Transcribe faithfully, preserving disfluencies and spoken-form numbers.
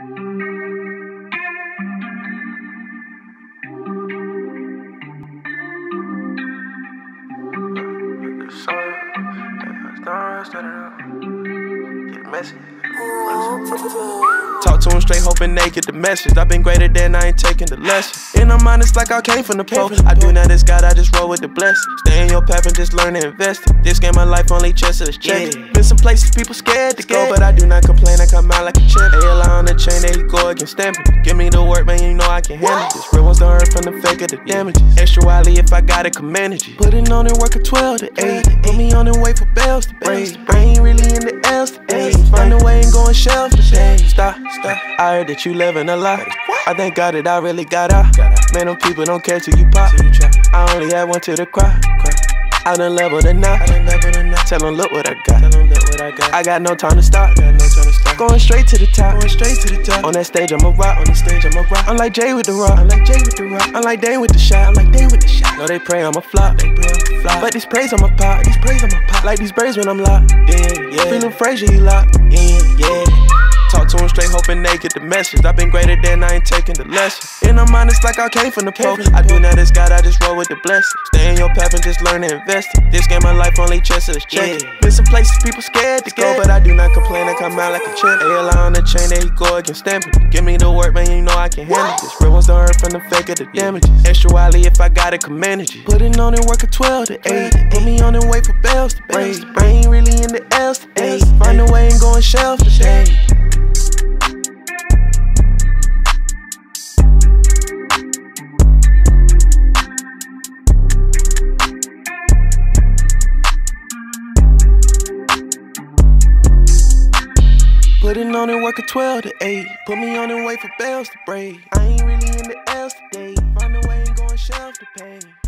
Talk to him straight, hoping they get the message. I've been greater than I ain't taking the lesson. In my mind, it's like I came from the pro. I do not this God, I just roll with the blessing. Stay in your path and just learn to invest it. This game of life only chance is check. Yeah. Been some places people scared to go, but I do not complain. I come out like a champ. A L I on the chain, there you go against stamping. Give me the work, man, you know I can handle it. This real ones done heard from the fake of the damages. Extra wildly if I got it, commanded you. Putting on and work at twelve to eight. Put me on and wait for bells to break. I ain't really in the L's today. Find a way and go and shelf today. Stop, stop. I heard that you living a lot. I thank God that I really got out. Man, them people don't care till you pop. I only had one to the cry. I done leveled a knot. Tell them look what I got. I got no time to stop. Going straight to the top. Going straight to the top. On that stage I'ma rock. On the stage I'ma rock. I'm like Jay with the rock. I'm like Jay with the rock. I'm like Dane with the shot. I'm like Dane with the shot. No, they pray I'ma flop. They pray I'ma flop. But these praise I'ma pop. These praise I'ma pop. Like these braids when I'm locked. Yeah, yeah. Feeling Frazier, he locked. Yeah, yeah. Talk to him straight, hoping they get the message. I've been greater than I ain't taking the lesson. In my mind, it's like I came from the pro. I do not this God, I just roll with the blessing. Stay in your path and just learn to invest it. This game of life only chance is check. Been some places people scared to go, but I do not complain. I come out like a champ. A L I on the chain, there you go against stamping. Give me the work, man, you know I can handle this. Real ones done heard from the fake of the damages. Extra wildly if I got it, commanded you. Putting on and work at twelve to eight. Put me on and wait for bells to break. I ain't really in the L's today. Find a way and go and shelf today. Putting on and work at twelve to eight. Put me on and wait for bells to break. I ain't really in the L's today. Find a way and go and shelf to pay.